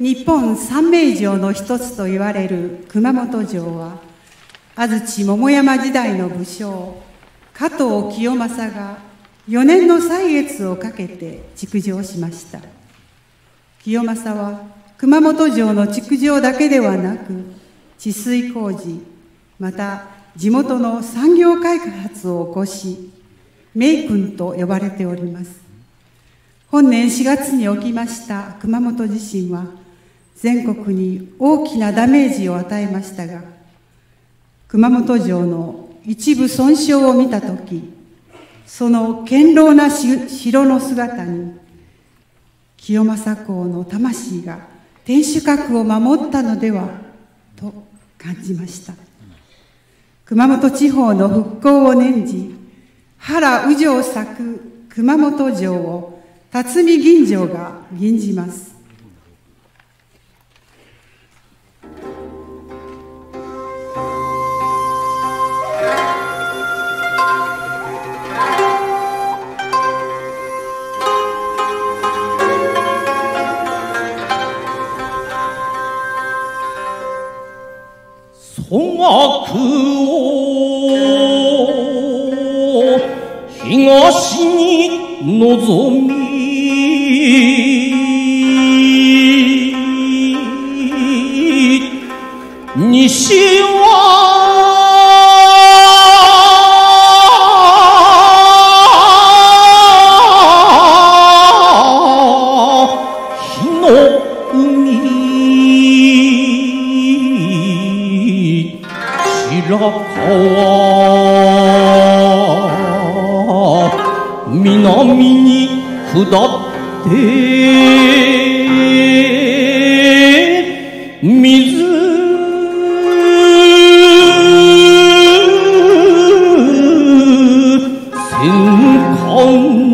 日本三名城の一つと言われる熊本城は、安土桃山時代の武将加藤清正が4年の歳月をかけて築城しました。清正は熊本城の築城だけではなく、治水工事、また地元の産業開発を起こし、名君と呼ばれております。本年4月に起きました熊本地震は、全国に大きなダメージを与えましたが、熊本城の一部損傷を見たとき、その堅牢な城の姿に、清正公の魂が天守閣を守ったのではと感じました。熊本地方の復興を念じ、原宇城作熊本城を辰巳銀城が吟じます。 粗悪を東に望み、西は火の海、白川南に下って水戦艦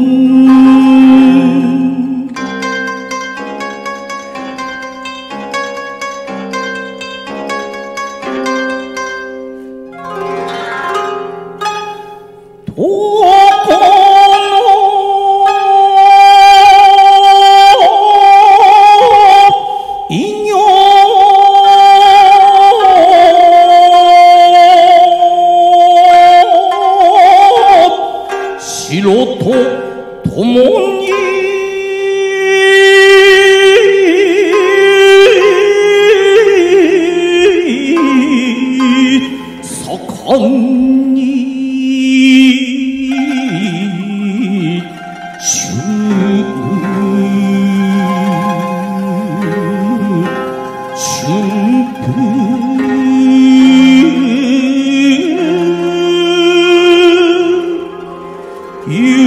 城と共に盛んに春風